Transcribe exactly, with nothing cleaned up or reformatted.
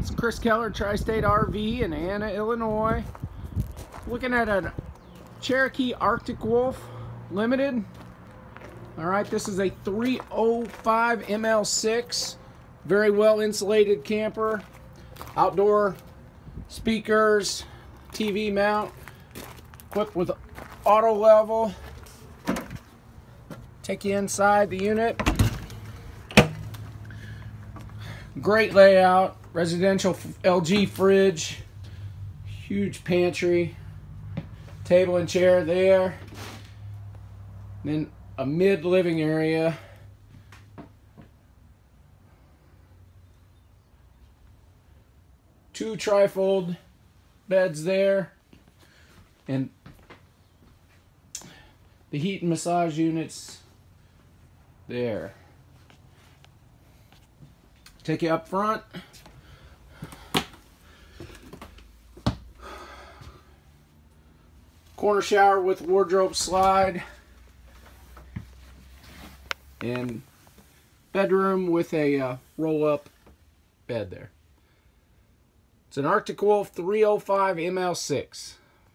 It's Chris Keller, Tri-State R V in Anna, Illinois. Looking at a Cherokee Arctic Wolf Limited. All right, this is a three oh five M L six, very well insulated camper. Outdoor speakers, T V mount, equipped with auto level. Take you inside the unit. Great layout, residential L G fridge, huge pantry, table and chair there, then a mid living area, two trifold beds there, and the heat and massage units there. Take you up front. Corner shower with wardrobe slide. And bedroom with a uh, roll-up bed there. It's an Arctic Wolf three oh five M L six.